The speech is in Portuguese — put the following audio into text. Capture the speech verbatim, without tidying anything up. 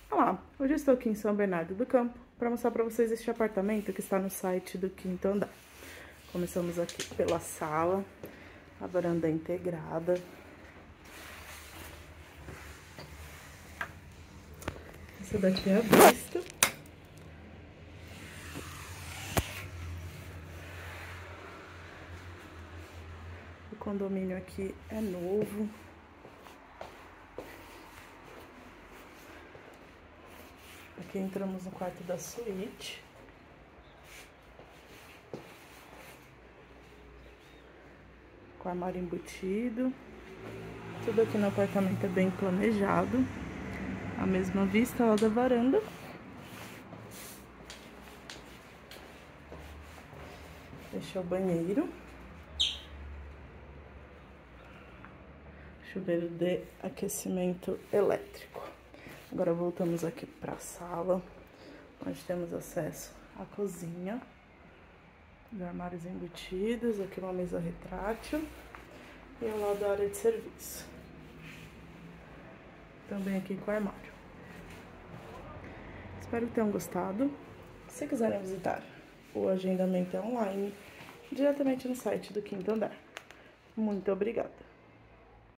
Olá, hoje eu estou aqui em São Bernardo do Campo para mostrar para vocês este apartamento que está no site do quinto andar. Começamos aqui pela sala, a varanda é integrada. Essa daqui é a vista. O condomínio aqui é novo. Aqui entramos no quarto da suíte. Com armário embutido. Tudo aqui no apartamento é bem planejado. A mesma vista lá da varanda. Este é o banheiro. Chuveiro de aquecimento elétrico. Agora voltamos aqui para a sala, onde temos acesso à cozinha. Os armários embutidos, aqui uma mesa retrátil e ao lado da área de serviço. Também aqui com o armário. Espero que tenham gostado. Se quiserem visitar, o agendamento é online, diretamente no site do quinto andar. Muito obrigada!